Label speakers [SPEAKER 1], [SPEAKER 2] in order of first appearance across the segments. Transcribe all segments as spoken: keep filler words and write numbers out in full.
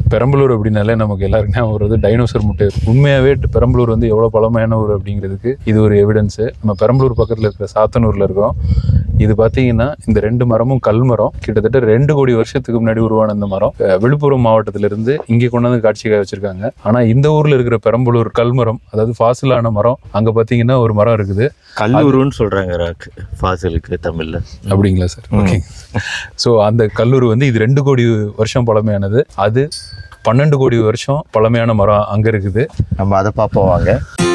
[SPEAKER 1] பெரம்பலூர் அப்படின்னாலே நமக்கு எல்லாருக்குமே வருது டைனோசர் முட்டை. உண்மையாகவே பெரம்பலூர் வந்து எவ்வளோ பழமையான ஊர் அப்படிங்கிறதுக்கு இது ஒரு எவிடன்ஸு. நம்ம பெரம்பலூர் பக்கத்தில் இருக்கிற சாத்தனூரில் இருக்கிறோம். இது பார்த்தீங்கன்னா இந்த ரெண்டு மரமும் கல் மரம். கிட்டத்தட்ட ரெண்டு கோடி வருஷத்துக்கு முன்னாடி உருவான இந்த மரம் விழுப்புரம் மாவட்டத்திலிருந்து இங்கே கொண்டாந்து காட்சிக்காக வச்சிருக்காங்க. ஆனால் இந்த ஊரில் இருக்கிற பெரம்பலூர் கல் மரம், அதாவது ஃபாசிலான மரம், அங்கே பார்த்தீங்கன்னா ஒரு மரம் இருக்குது.
[SPEAKER 2] கல்லூருன்னு சொல்கிறாங்க ஃபாசிலுக்கு தமிழில்.
[SPEAKER 1] அப்படிங்களா சார்? ஓகே. ஸோ அந்த கல்லூர் வந்து இது ரெண்டு கோடி வருஷம் பழமையானது. அது பன்னெண்டு கோடி வருஷம் பழமையான மரம் அங்கே இருக்குது.
[SPEAKER 2] நம்ம அதை பார்ப்போம் வாங்க.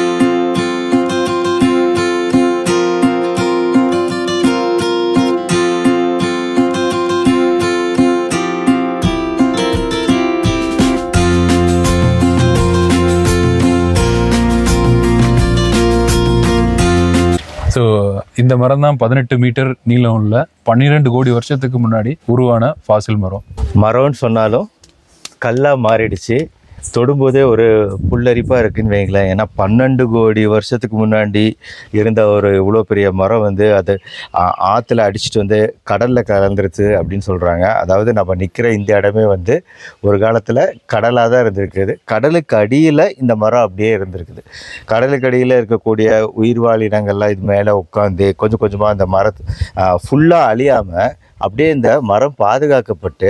[SPEAKER 1] ஸோ இந்த மரம் தான் பதினெட்டு மீட்டர் நீளம் உள்ள பன்னிரெண்டு கோடி வருஷத்துக்கு முன்னாடி உருவான ஃபாசில் மரம்.
[SPEAKER 2] மரம்னு சொன்னாலும் கல்லாக மாறிடுச்சு. தொடும்போதே ஒரு புல்லரிப்பாக இருக்குன்னு வைங்களேன். ஏன்னா பன்னெண்டு கோடி வருஷத்துக்கு முன்னாடி இருந்த ஒரு இவ்வளோ பெரிய மரம் வந்து அது ஆற்றுல அடிச்சுட்டு வந்து கடலில் கலந்துருச்சு அப்படின்னு சொல்கிறாங்க. அதாவது நம்ம நிற்கிற இந்த இடமே வந்து ஒரு காலத்தில் கடலாக தான் இருந்திருக்குது. கடலுக்கு அடியில் இந்த மரம் அப்படியே இருந்திருக்குது. கடலுக்கு அடியில் இருக்கக்கூடிய உயிர்வாழ் இனங்கள்லாம் இது மேலே உட்காந்து கொஞ்சம் கொஞ்சமாக அந்த மரத்தை ஃபுல்லாக அழியாமல் அப்படியே இந்த மரம் பாதுகாக்கப்பட்டு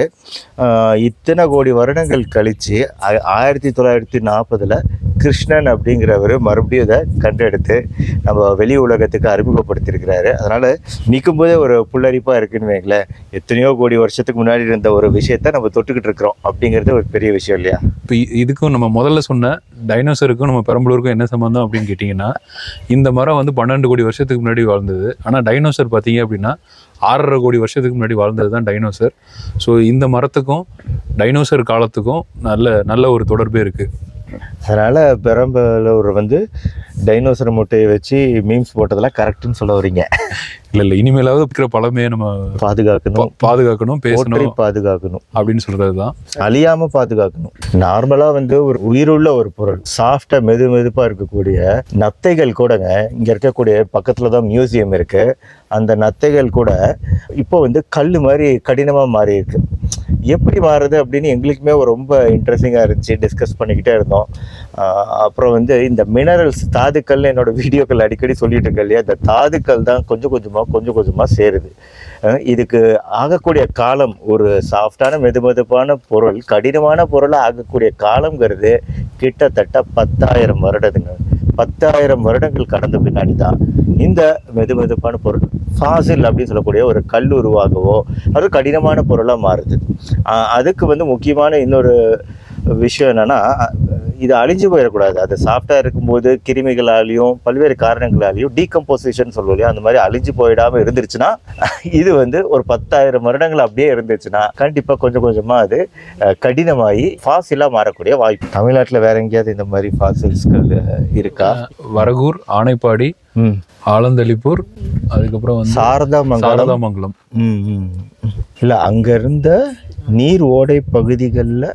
[SPEAKER 2] இத்தனை கோடி வருடங்கள் கழித்து ஆயிரத்தி தொள்ளாயிரத்தி நாற்பதில் கிருஷ்ணன் அப்படிங்கிறவர் மறுபடியும் இதை கண்டெடுத்து நம்ம வெளி உலகத்துக்கு அறிமுகப்படுத்தியிருக்கிறாரு. அதனால் நிற்கும் போதே ஒரு புல்லரிப்பாக இருக்குன்னு வைங்களேன். எத்தனையோ கோடி வருஷத்துக்கு முன்னாடி இருந்த ஒரு விஷயத்த நம்ம தொட்டுக்கிட்டு இருக்கிறோம் அப்படிங்கிறது ஒரு பெரிய விஷயம் இல்லையா?
[SPEAKER 1] இப்போ இதுக்கும் நம்ம முதல்ல சொன்ன டைனோசருக்கும் நம்ம பெரம்பலூருக்கும் என்ன சம்பந்தம் அப்படின்னு கேட்டிங்கன்னா, இந்த மரம் வந்து பன்னெண்டு கோடி வருஷத்துக்கு முன்னாடி வாழ்ந்தது. ஆனால் டைனோசர் பார்த்தீங்க அப்படின்னா ஆறரை கோடி வருஷத்துக்கு முன்னாடி வாழ்ந்தது தான் டைனோசர். ஸோ இந்த மரத்துக்கும் டைனோசர் காலத்துக்கும் நல்ல நல்ல ஒரு தொடர்பே இருக்குது.
[SPEAKER 2] அதனால் பெரம்பலூர் வந்து டைனோசர் முட்டையை வச்சு மீம்ஸ் போட்டதெல்லாம் கரெக்டுன்னு சொல்ல வரீங்க?
[SPEAKER 1] இல்லை இல்லை, இனிமேலாவது இருக்கிற பழமையை நம்ம
[SPEAKER 2] பாதுகாக்கணும்
[SPEAKER 1] பாதுகாக்கணும் பேசணும்
[SPEAKER 2] பாதுகாக்கணும் அப்படின்னு
[SPEAKER 1] சொல்கிறது தான்.
[SPEAKER 2] அழியாமல் பாதுகாக்கணும். நார்மலாக வந்து ஒரு உயிருள்ள ஒரு பொருள், சாஃப்டாக மெது மெதுப்பாக இருக்கக்கூடிய நத்தைகள் கூடங்க, இங்கே இருக்கக்கூடிய பக்கத்தில் தான் மியூசியம் இருக்குது. அந்த நத்தைகள் கூட இப்போ வந்து கல் மாதிரி கடினமாக மாறி இருக்கு. எப்படி மாறுது அப்படின்னு எங்களுக்குமே ரொம்ப இன்ட்ரெஸ்டிங்காக இருந்துச்சு. டிஸ்கஸ் பண்ணிக்கிட்டே இருந்தோம். அப்புறம் வந்து இந்த மினரல்ஸ், தாதுக்கள்னு என்னோடய வீடியோக்கள் அடிக்கடி சொல்லிட்டு இருக்க இல்லையா, இந்த தாதுக்கள் தான் கொஞ்சம் கொஞ்சமாக கொஞ்சம் கொஞ்சமாக சேருது. இதுக்கு ஆகக்கூடிய காலம், ஒரு சாஃப்டான மெது மெதுப்பான பொருள் கடினமான பொருளாக ஆகக்கூடிய காலங்கிறது கிட்டத்தட்ட பத்தாயிரம் வருடதுங்க. பத்தாயிரம் வருடங்கள் கடந்த பின்னாடி தான் இந்த மெது மெதுப்பான பொருள் ஃபாசில் அப்படின்னு சொல்லக்கூடிய ஒரு கல் உருவாகவோ அது கடினமான பொருளாக மாறுது. அதுக்கு வந்து முக்கியமான இன்னொரு விஷயம் என்னென்னா, இது அழிஞ்சு போயிடக்கூடாது. அது சாஃப்டாக இருக்கும்போது கிருமிகளாலேயும் பல்வேறு காரணங்களாலேயும் டீகம்போசிஷன் சொல்லுவோம் இல்லையா, அந்த மாதிரி அழிஞ்சு போயிடாமல் இருந்துருச்சுன்னா, இது வந்து ஒரு பத்தாயிரம் வருடங்கள் அப்படியே இருந்துச்சுன்னா கண்டிப்பாக கொஞ்சம் கொஞ்சமாக அது கடினமாகி ஃபாசிலாக மாறக்கூடிய வாய்ப்பு. தமிழ்நாட்டில் வேற எங்கேயாவது இந்த மாதிரி ஃபாசில்ஸ்கள் இருக்கா?
[SPEAKER 1] வரகூர், ஆனைப்பாடி, ஆலந்தளிப்பூர், அதுக்கப்புறம் வந்து
[SPEAKER 2] சாரதாமங்கலம்
[SPEAKER 1] சாரதாமங்கலம்
[SPEAKER 2] ம் இல்லை, அங்கே இருந்த நீர் ஓடை பகுதிகளில்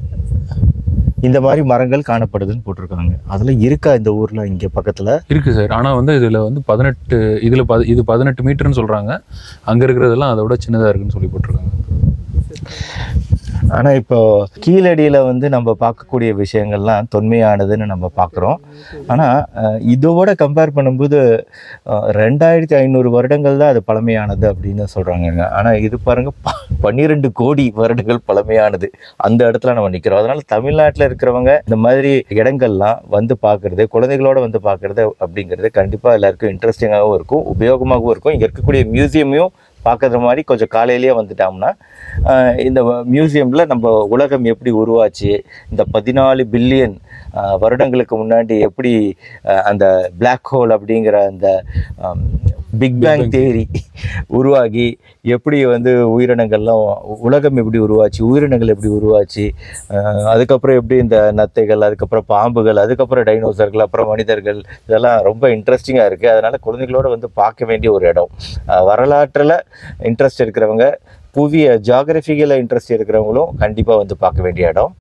[SPEAKER 2] இந்த மாதிரி மரங்கள் காணப்படுதுன்னு போட்டிருக்காங்க. அதில் இருக்கா இந்த ஊரில்? இங்கே பக்கத்தில்
[SPEAKER 1] இருக்குது சார். ஆனால் வந்து இதில் வந்து பதினெட்டு இதில் ப இது பதினெட்டு மீட்டர்னு சொல்கிறாங்க. அங்கே இருக்கிறதெல்லாம் அதை விட சின்னதாக இருக்குன்னு சொல்லி போட்டிருக்காங்க.
[SPEAKER 2] ஆனால் இப்போ கீழடியில் வந்து நம்ம பார்க்கக்கூடிய விஷயங்கள்லாம் தொன்மையானதுன்னு நம்ம பார்க்குறோம். ஆனால் இதோட கம்பேர் பண்ணும்போது ரெண்டாயிரத்தி ஐநூறு வருடங்கள் தான் அது பழமையானது அப்படின்னு சொல்கிறாங்க. ஆனால் இது பாருங்கள், ப பன்னிரெண்டு கோடி வருடங்கள் பழமையானது. அந்த இடத்துல நம்ம நிற்கிறோம். அதனால் தமிழ்நாட்டில் இருக்கிறவங்க இந்த மாதிரி இடங்கள்லாம் வந்து பார்க்குறது, குழந்தைகளோடு வந்து பார்க்குறது அப்படிங்கிறது கண்டிப்பாக எல்லாருக்கும் இன்ட்ரெஸ்டிங்காகவும் இருக்கும், உபயோகமாகவும் இருக்கும். இங்கே இருக்கக்கூடிய மியூசியமையும் பார்க்குற மாதிரி கொஞ்சம் காலையிலேயே வந்துட்டோம்னா இந்த மியூசியமில் நம்ம உலகம் எப்படி உருவாச்சு, இந்த பதினாலு பில்லியன் வருடங்களுக்கு முன்னாடி எப்படி அந்த பிளாக் ஹோல் அப்படிங்கிற அந்த பிக் பேங் தியரி உருவாகி எப்படி வந்து உயிரினங்கள்லாம், உலகம் எப்படி உருவாச்சு, உயிரினங்கள் எப்படி உருவாச்சு, அதுக்கப்புறம் எப்படி இந்த நத்தைகள், அதுக்கப்புறம் பாம்புகள், அதுக்கப்புறம் டைனோசர்கள், அப்புறம் மனிதர்கள், இதெல்லாம் ரொம்ப இன்ட்ரெஸ்டிங்காக இருக்குது. அதனால் குழந்தைகளோடு வந்து பார்க்க வேண்டிய ஒரு இடம். வரலாற்றில் இன்ட்ரெஸ்ட் இருக்கிறவங்க, புவிய ஜியாகிரபிக்கலில் இன்ட்ரெஸ்ட் இருக்கிறவங்களும் கண்டிப்பாக வந்து பார்க்க வேண்டிய இடம்.